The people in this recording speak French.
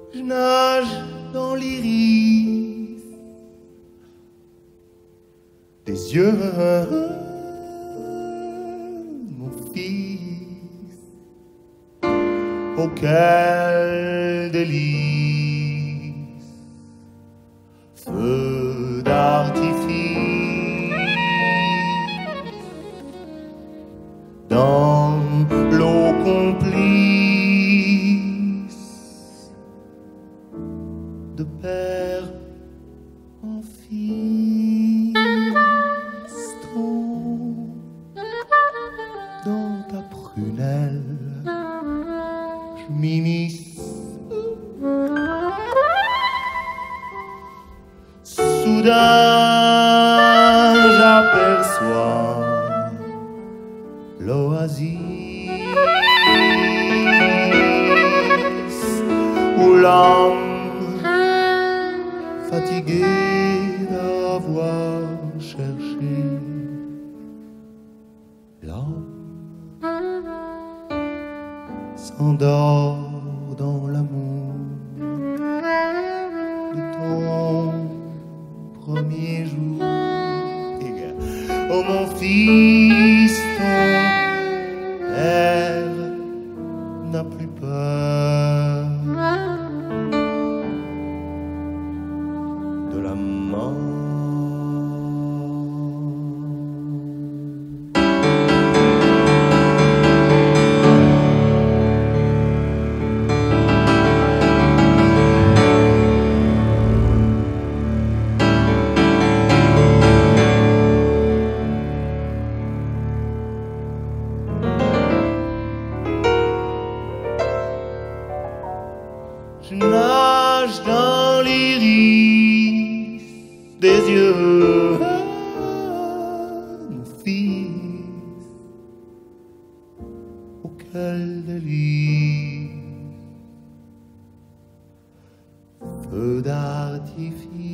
Je nage dans l'iris des yeux, mon fils. Oh, quel délice! Feu d'artifice dans l'eau complice de père en fils. Trop dans ta prunelle, je m'immisce. Soudain, j'aperçois l'oasis où l'homme fatigué d'avoir cherché l'homme s'endort dans l'amour de ton premier jour. Oh mon fils, ton père n'a plus peur de la mort. Je nage dans l'iris des yeux, mon fils. Oh, quel délice! Feu d'artifice